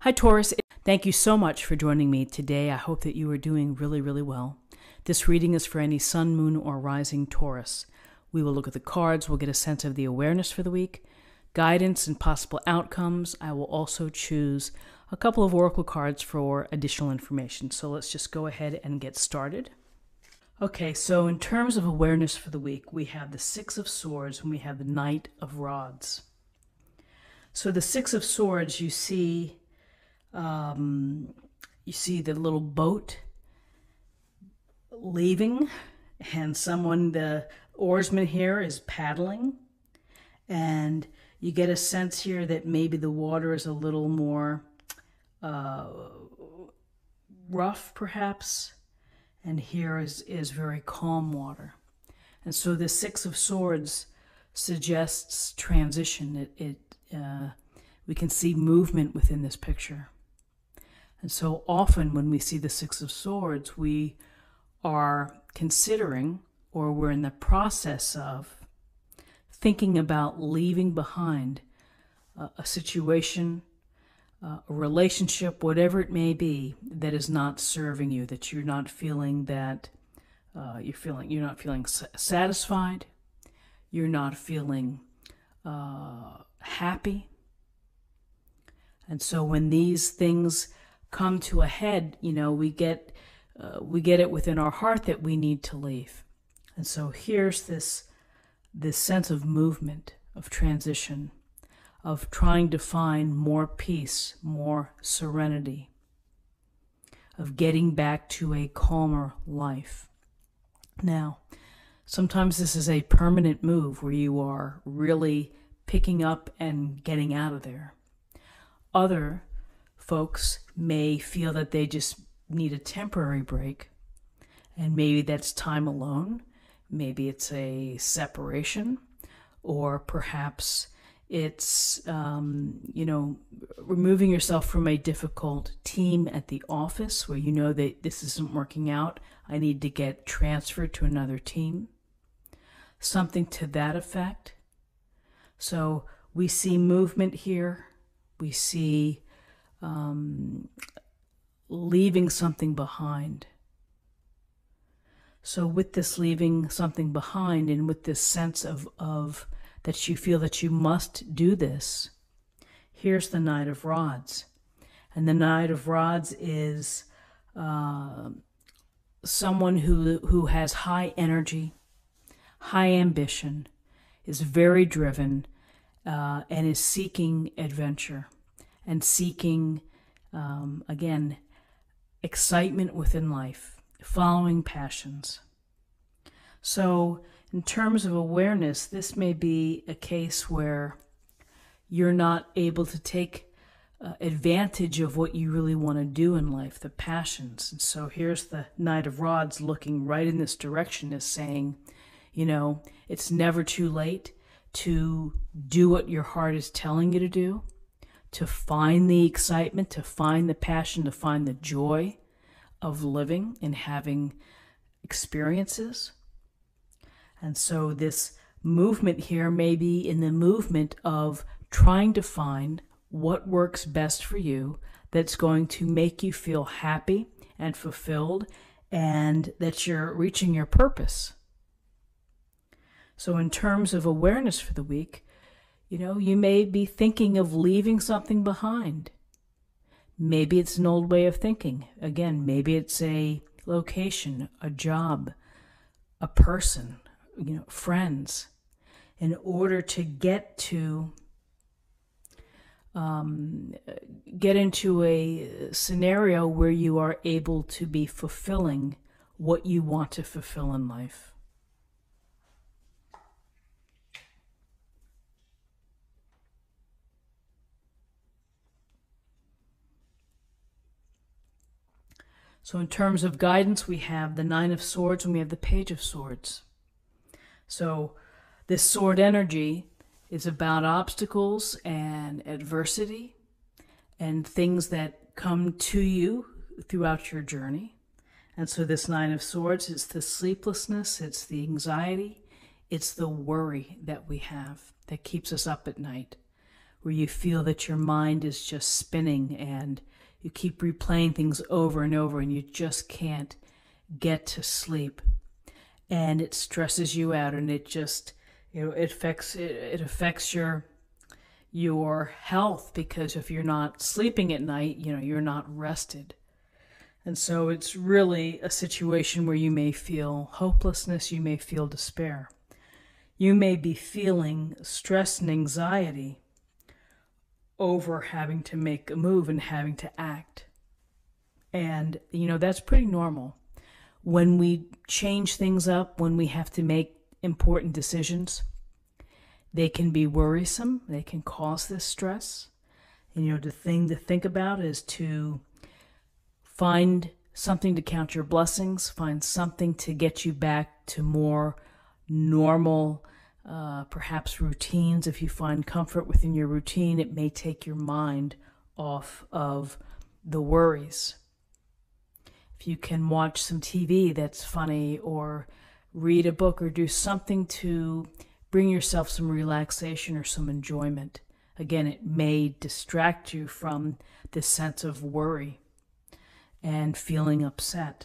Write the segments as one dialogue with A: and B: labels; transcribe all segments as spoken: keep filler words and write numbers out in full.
A: Hi, Taurus. Thank you so much for joining me today. I hope that you are doing really, really well. This reading is for any sun, moon, or rising Taurus. We will look at the cards. We'll get a sense of the awareness for the week, guidance and possible outcomes. I will also choose a couple of oracle cards for additional information. So let's just go ahead and get started. Okay, so in terms of awareness for the week, we have the Six of Swords and we have the Knight of Rods. So the Six of Swords, you see Um, you see the little boat leaving, and someone, the oarsman here, is paddling, and you get a sense here that maybe the water is a little more uh, rough, perhaps, and here is, is very calm water. And so the Six of Swords suggests transition. It, it uh, we can see movement within this picture. And so often when we see the Six of Swords, we are considering, or we're in the process of, thinking about leaving behind uh, a situation, uh, a relationship, whatever it may be, that is not serving you, that you're not feeling that uh, you're feeling you're not feeling satisfied, you're not feeling uh, happy. And so when these things come to a head, you know, we get uh, we get it within our heart that we need to leave. And so here's this this sense of movement, of transition, of trying to find more peace, more serenity, of getting back to a calmer life. Now, sometimes this is a permanent move where you are really picking up and getting out of there. Other folks may feel that they just need a temporary break, and maybe that's time alone. Maybe it's a separation, or perhaps it's, um, you know, removing yourself from a difficult team at the office where you know that this isn't working out. I need to get transferred to another team. Something to that effect. So we see movement here. We see Um, leaving something behind. So with this leaving something behind, and with this sense of, of that you feel that you must do this, here's the Knight of Rods. And the Knight of Rods is uh, someone who, who has high energy, high ambition, is very driven, uh, and is seeking adventure. And seeking, um, again, excitement within life, following passions. So in terms of awareness, this may be a case where you're not able to take uh, advantage of what you really want to do in life, the passions. And so here's the Knight of Rods looking right in this direction, is saying, you know, it's never too late to do what your heart is telling you to do, to find the excitement, to find the passion, to find the joy of living and having experiences. And so this movement here may be in the movement of trying to find what works best for you, that's going to make you feel happy and fulfilled, and that you're reaching your purpose. So in terms of awareness for the week, you know, you may be thinking of leaving something behind. Maybe it's an old way of thinking. Again, maybe it's a location, a job, a person, you know, friends, in order to get to, um, get into a scenario where you are able to be fulfilling what you want to fulfill in life. So in terms of guidance, we have the Nine of Swords and we have the Page of Swords. So this sword energy is about obstacles and adversity and things that come to you throughout your journey. And so this Nine of Swords is the sleeplessness, it's the anxiety, it's the worry that we have that keeps us up at night. where you feel that your mind is just spinning and you keep replaying things over and over and you just can't get to sleep. And it stresses you out, and it just, you know, it affects, it, it affects your, your health, because if you're not sleeping at night, you know, you're not rested. And so it's really a situation where you may feel hopelessness, you may feel despair. You may be feeling stress and anxiety over having to make a move and having to act. And, you know, that's pretty normal. When we change things up, when we have to make important decisions, they can be worrisome, they can cause this stress. And, you know, the thing to think about is to find something to count your blessings, find something to get you back to more normal, uh, perhaps routines. If you find comfort within your routine, it may take your mind off of the worries. If you can watch some T V that's funny, or read a book, or do something to bring yourself some relaxation or some enjoyment, again, it may distract you from this sense of worry and feeling upset.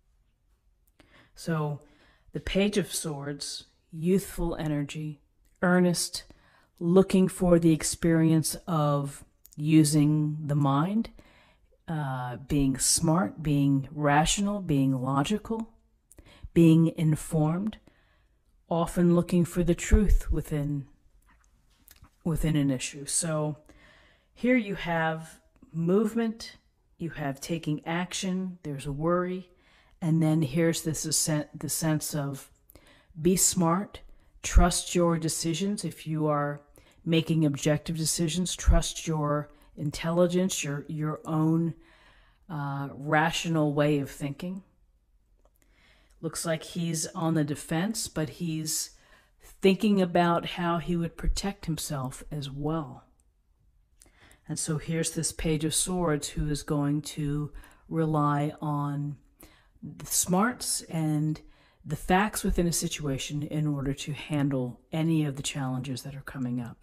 A: So the Page of Swords, youthful energy, earnest, looking for the experience of using the mind, uh, being smart, being rational, being logical, being informed, often looking for the truth within, within an issue. So here you have movement, you have taking action, there's a worry, and then here's this the sense of be smart, trust your decisions. If you are making objective decisions, trust your intelligence, your, your own uh, rational way of thinking. Looks like he's on the defense, but he's thinking about how he would protect himself as well. And so here's this Page of Swords who is going to rely on the smarts and the facts within a situation in order to handle any of the challenges that are coming up.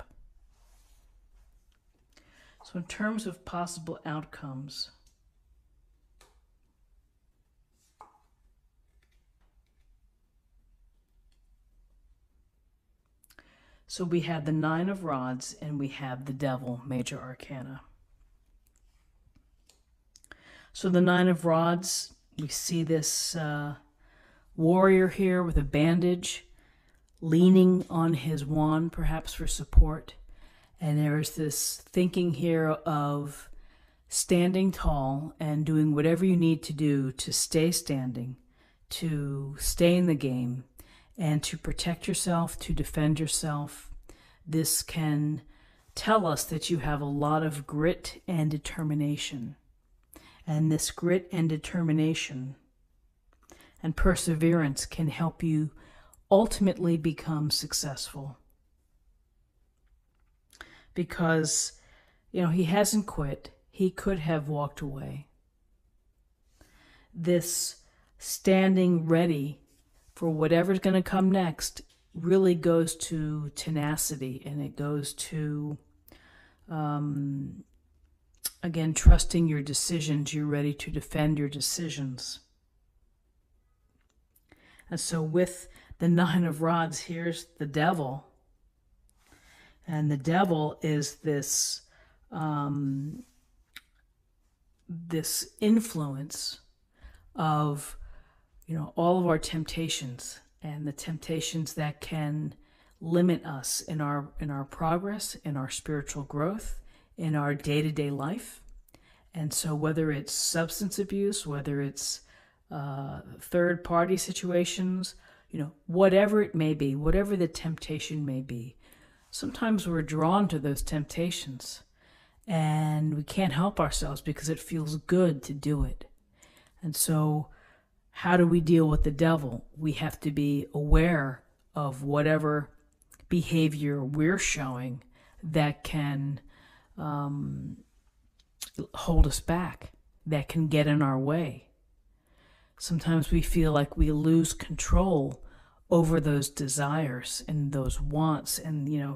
A: So in terms of possible outcomes, so we have the Nine of Rods and we have the Devil, Major Arcana. So the Nine of Rods, we see this uh, warrior here with a bandage, leaning on his wand, perhaps for support. And there's this thinking here of standing tall and doing whatever you need to do to stay standing, to stay in the game, and to protect yourself, to defend yourself. This can tell us that you have a lot of grit and determination. And this grit and determination and perseverance can help you ultimately become successful. Because, you know, he hasn't quit. He could have walked away. This standing ready for whatever's going to come next really goes to tenacity, and it goes to, um, again, trusting your decisions. You're ready to defend your decisions. And so with the Nine of Rods, here's the Devil. And the Devil is this, um, this influence of, you know, all of our temptations, and the temptations that can limit us in our in our progress, in our spiritual growth, in our day-to-day life. And so whether it's substance abuse, whether it's uh, third-party situations, you know, whatever it may be, whatever the temptation may be, sometimes we're drawn to those temptations and we can't help ourselves because it feels good to do it. And so how do we deal with the devil? We have to be aware of whatever behavior we're showing that can um, hold us back, that can get in our way. Sometimes we feel like we lose control over those desires and those wants, and, you know,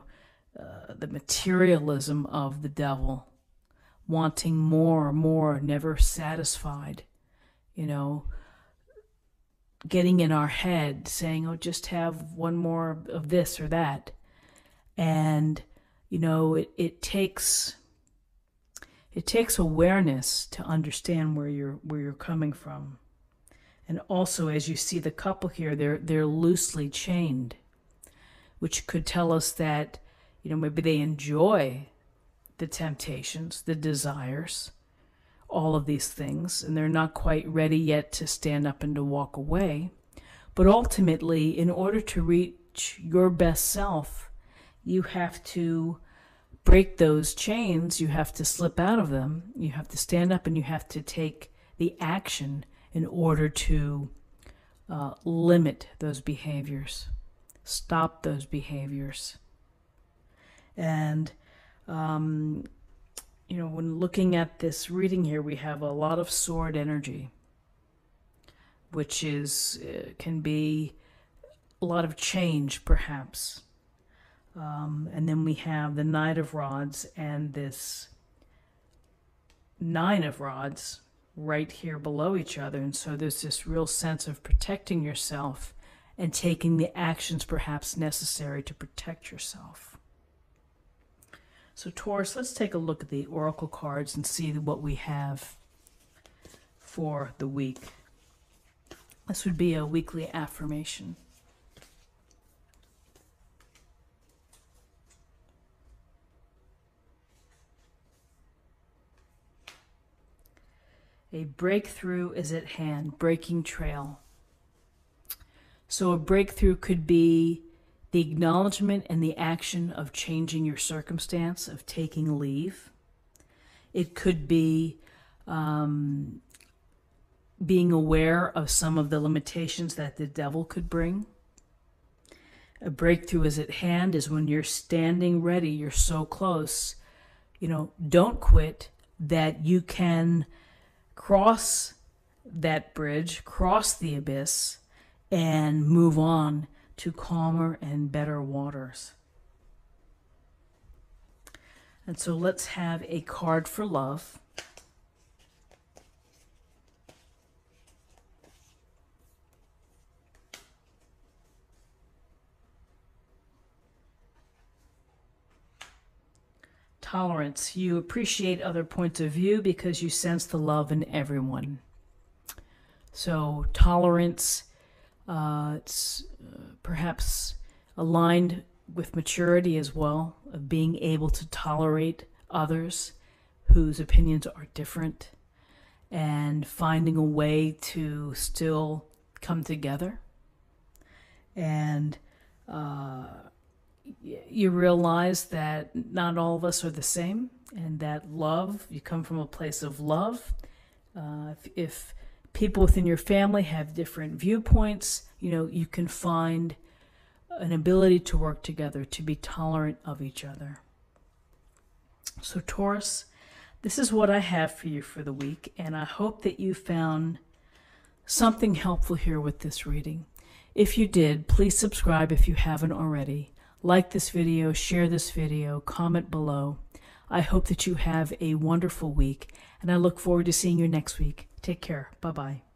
A: uh, the materialism of the devil, wanting more, more, never satisfied, you know, getting in our head, saying, oh, just have one more of this or that. And, you know, it, it takes it takes awareness to understand where you're where you're coming from. And also, as you see the couple here, they're they're loosely chained, which could tell us that, you know, maybe they enjoy the temptations, the desires, all of these things, and they're not quite ready yet to stand up and to walk away. But ultimately, in order to reach your best self, you have to break those chains, you have to slip out of them, you have to stand up, and you have to take the action in order to uh, limit those behaviors, stop those behaviors. And um, you know, when looking at this reading here, we have a lot of sword energy, which is uh, can be a lot of change, perhaps. Um, and then we have the Knight of Rods and this Nine of Rods right here below each other. And so there's this real sense of protecting yourself and taking the actions perhaps necessary to protect yourself. So Taurus, let's take a look at the oracle cards and see what we have for the week. This would be a weekly affirmation. A breakthrough is at hand, breaking trail. So a breakthrough could be the acknowledgement and the action of changing your circumstance, of taking leave. It could be um, being aware of some of the limitations that the devil could bring. A breakthrough is at hand is when you're standing ready, you're so close. You know, don't quit, that you can cross that bridge, cross the abyss, and move on to calmer and better waters. And so let's have a card for love. Tolerance. You appreciate other points of view because you sense the love in everyone. So tolerance, uh, it's uh, perhaps aligned with maturity as well, of being able to tolerate others whose opinions are different and finding a way to still come together. And uh, you realize that not all of us are the same, and that love, you come from a place of love. Uh, if, if people within your family have different viewpoints, you know, you can find an ability to work together, to be tolerant of each other. So Taurus, this is what I have for you for the week, and I hope that you found something helpful here with this reading. If you did, please subscribe if you haven't already. Like this video, share this video, comment below. I hope that you have a wonderful week, and I look forward to seeing you next week. Take care. Bye-bye.